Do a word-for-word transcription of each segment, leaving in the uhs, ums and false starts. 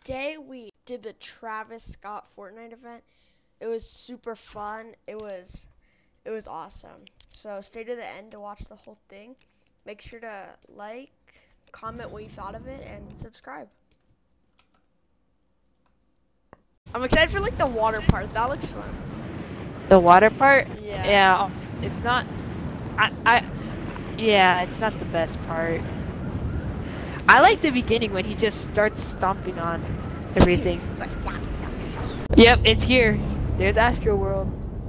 today we did the Travis Scott Fortnite event. It was super fun. It was it was awesome. So stay to the end to watch the whole thing. Make sure to like, comment what you thought of it, and subscribe. I'm excited for like the water part. That looks fun. The water part? Yeah. Yeah. It's not. I. I. Yeah. It's not the best part. I like the beginning when he just starts stomping on everything. It's like, Yep. It's here. There's Astro World.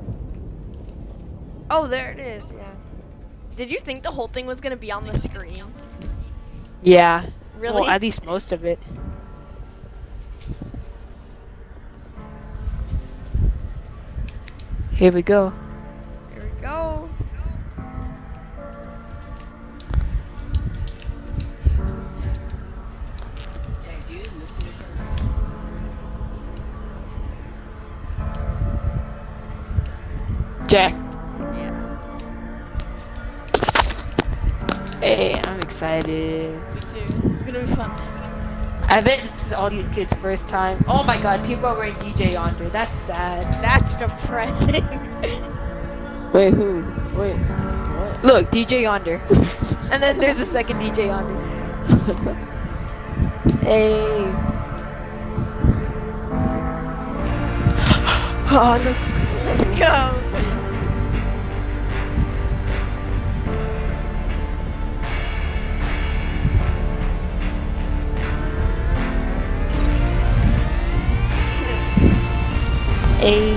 oh, there it is. Yeah. Did you think the whole thing was gonna be on the screen? Yeah. Really? Well, at least most of it. Here we go. Here we go. Jack. Yeah. Hey, I'm excited. Me too. It's gonna be fun. I bet it's all these kids' first time. Oh my god, people are wearing D J Yonder. That's sad. That's depressing. Wait, who? Wait, what? Look, D J Yonder. And then there's a second D J Yonder. Hey. Oh, let's, let's go. Hey.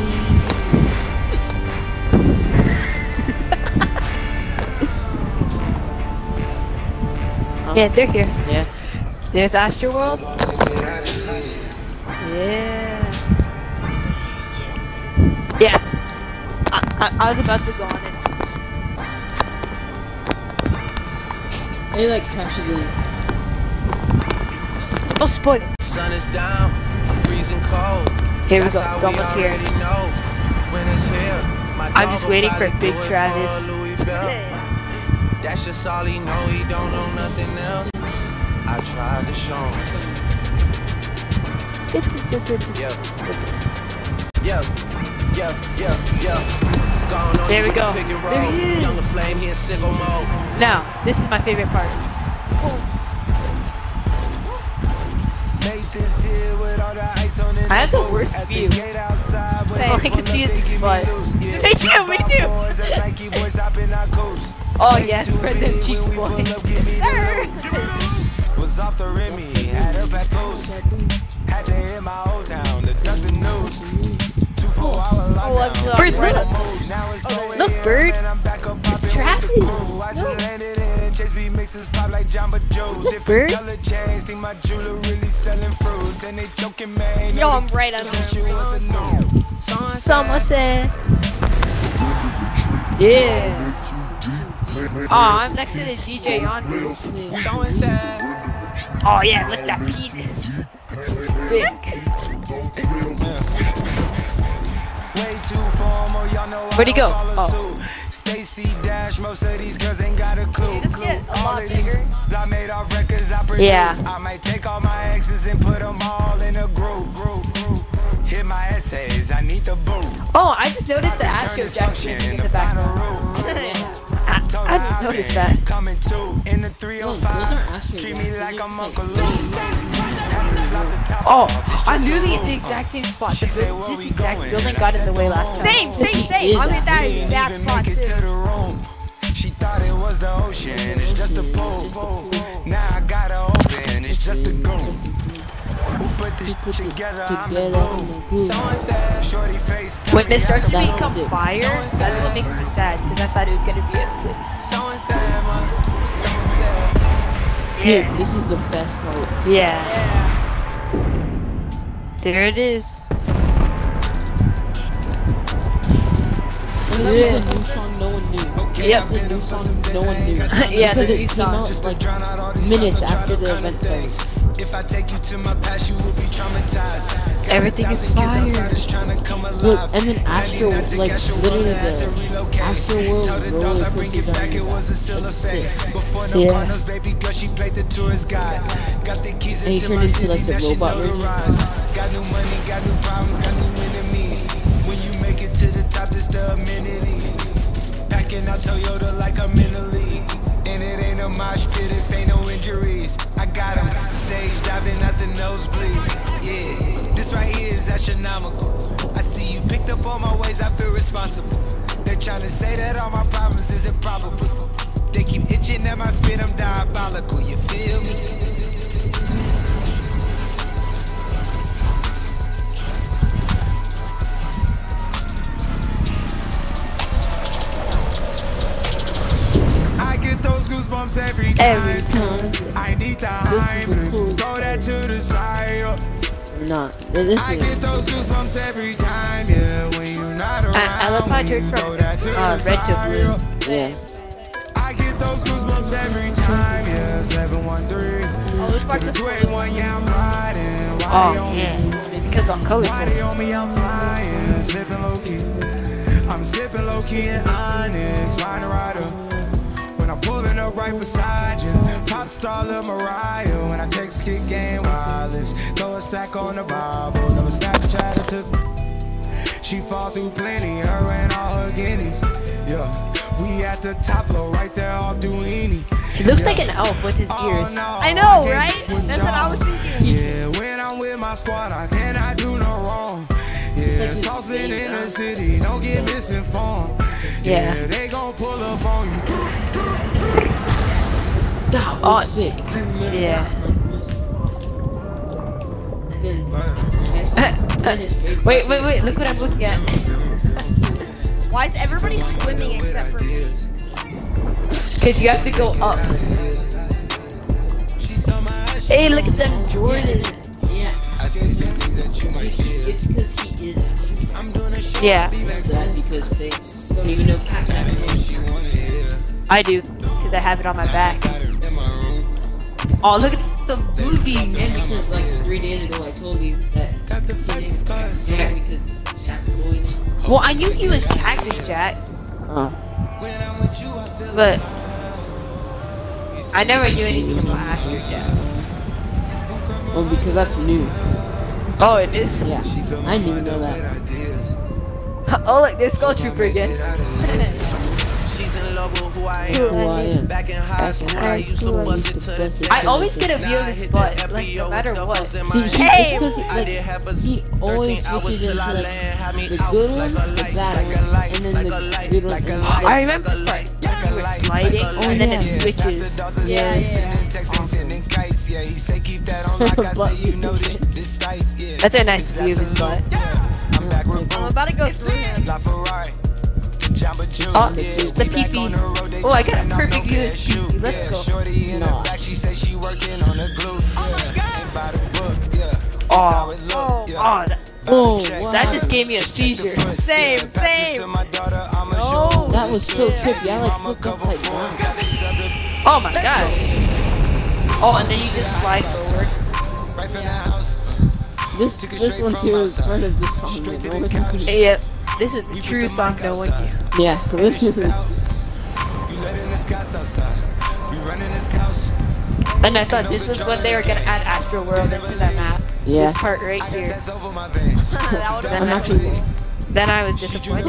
Yeah, they're here. Yeah. There's Astro World. Yeah. Yeah. I, I, I was about to go on it. It like crashes in. Oh, spoil it. Sun is down, freezing cold. Here we That's go. how It's almost here. already know when it's here. My I'm dog just waiting about for to Big do it Travis. for Louis Bell. That's just all he know, he don't know nothing else. I tried to show him. Yeah. Yeah. Yeah. Yeah. Yeah. Gone on There we with go. the pick and roll. There he is. Younger flame, he in sicko mode. Now, this is my favorite part. I have the worst view. All I can see is his butt. Me too, me too. Oh yes, President Cheeks boy. Was off the Remy, had up at post. Had to hit my old town to duck the news. Two four hour lockdown. Bird, look. Now it's going Look, in, Bird. and I'm back up out there Travis. with the crew. I just landed in, Chase B mixes pop like Jamba Joe's. Look, Bird. Different color chains, think my jeweler really selling fruits. And they joking, man. Yo, I'm right under him. Somerset. Yeah. Oh, I'm next to the D J Yonder. Oh yeah, look at that penis. Big. Where'd he go? Oh. Stacy Dash, most of these girls ain't got a clue. Just get a lot bigger. I made our records, I produce. Yeah. I might take all my exes and put them all in a group. group, group. Hit my essays, I need the boot. Oh, I just noticed the Astro Jack singing in the background. I, I didn't notice that. Coming to in the three oh Those aren't five. Astro Treat Jacks, me those like are I'm just Uncle like Lou. Oh, I'm literally at the exact same spot. The buil- this exact building got in the way last time. Same, same, same. I'm at that exact spot too. She thought it was the ocean, it's just a pool. Now I gotta open, it's just a go. Who put this together? I'm the glue. Someone said, shorty face. When it starts to That's become it. fire, that's what makes me sad, because I thought it was gonna be a place. Someone said, someone said. Dude, this is the best part. Yeah. There it is. And this is a new song no one knew. Yep. This is a new song no one knew. Yeah, because the it new came song. out like minutes after the event started. If I take you to my past, you will be traumatized. Everything is fire. Look, and then Astro, like literally the Astro World roller coaster down. That's sick. Yeah. And he turned into like the robot version. Got new money, got new problems, got new enemies. When you make it to the top, it's the amenities. Packing out Toyota like I'm in the league. And it ain't a mosh pit if ain't no injuries. I got him stage diving out the nosebleeds. Yeah, this right here is astronomical. I see you picked up all my ways, I feel responsible. They're trying to say that all my problems is improbable. They keep itching at my spit, I'm diabolical, you feel me? I get those goosebumps every time. Every time. I need the This hype. is cool. Throw that to the side. Nah, this I is. get those goosebumps every time, yeah. When you're not around, I, I love how I turned throw from that to uh, the red to blue. side. Yeah. I get those goosebumps every time, yeah. seven one three. Oh, this part's To the just two eight one, yeah, I'm riding. Why Oh they on me? yeah, because I'm Why colorful. they on me? I'm flying, slipping low key. I'm sipping low key in Onyx, line a rider. When I'm pulling up right beside you, pop star Lil Mariah. When I text kick game wireless, throw a stack on the Bible. Never Snapchat or took. She fall through plenty, her and all her guineas. Yeah, we at the top floor, right there off Duini. He looks like an elf with his ears. no, I know, can't right? with That's what I was y'all. thinking. Yeah, when I'm with my squad, I cannot do no wrong. Yeah, like saucepan his in the face, city, don't get misinformed. Yeah. Yeah, they gon' pull up on you. That was Oh, sick. I remember yeah. that. Like, was, and then, then his favorite Wait, wait, wait! Look what I'm looking at. Why is everybody swimming except for me? Cause you have to go up. Hey, look at them Jordan. Yeah. It's because he is. Yeah, That because they don't even know Cat Cat. I do. Cause I have it on my back. Oh, look at the movie. And because like three days ago I told you that he yeah, because Jack's boys. Well, I knew he was Cactus Jack, Oh. but I never knew anything about Astro Jack. Well, because that's new. Oh, it is. Yeah. I didn't even know that. Oh, look, there's Skull Trooper again. She's in love with who I Who I am. Back in high school, I I used to bust it to the I always get a view of his butt, like no matter what. See, he, Hey! it's because like he always switches into like the good one, the bad one, and then the good one. And the I bad remember this part. You were sliding, and then it yeah. switches. Yeah, That's a nice view of his butt. I'm about to go through him. Oh, the P P. Oh, I got a perfect view of his P P. Let's go. No. Oh, Oh, oh, that, Oh, wow. that just gave me a seizure. same, same. No. That was so trippy. I like flipped upside down. Oh my god. Oh, and then you just slide forward. This this one too is part of the song. Like, roller coaster. Yep, this is the true song no one knew. Yeah. And I thought this was when they were gonna add Astro World into that map. Yeah. This part right here. That would've Then I'm I, actually. then I was disappointed.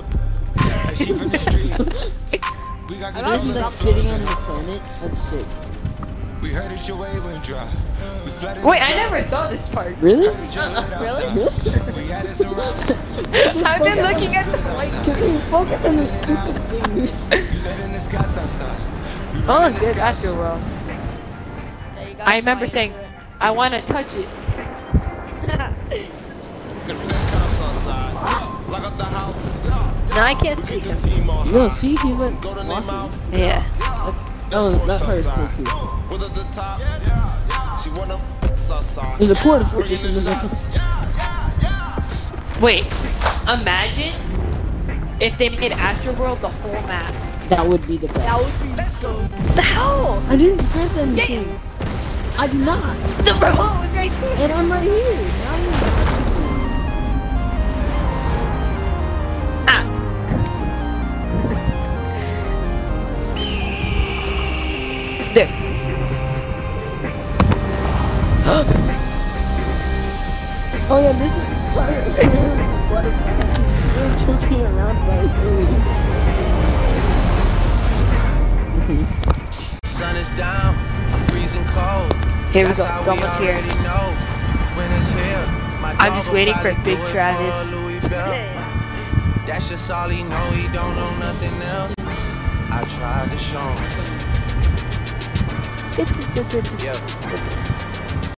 Imagine like sitting on the planet. That's sick. We heard it your wave went dry. We flooded Wait, I never saw this part. Really? Really? Really? We had it surrounded. I've been looking at the light. Can you focus on the stupid thing? You let in the skies outside. Oh, good Astro World. Yeah, you gotta I remember fly saying, into I want to touch it. it. No, I can't see him. No, see, he's like walking. Yeah. Oh, that part is cool too. There's a porta fortress in the middle. Wait, imagine if they made Astro World the whole map. That would be the That best. would be so. What the hell? I didn't press anything. I did not. The remote was right there. And I'm right here. Now Oh yeah, this is the part where we're joking around by his earlier. Sun is down, I'm freezing cold. Here we go, someone's here. I'm just waiting for Big Travis. That's just all he know, he don't know nothing else. I tried to show him. Yeah.